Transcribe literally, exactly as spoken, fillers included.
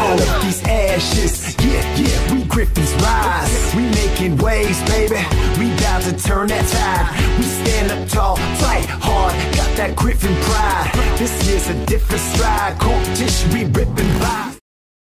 out of these ashes. Yeah, yeah, we Gryphons rise. We making waves, baby. We bout to turn that tide. We stand up tall, fight hard, got that Gryphon pride. This year's a different stride. Competition, we ripping by.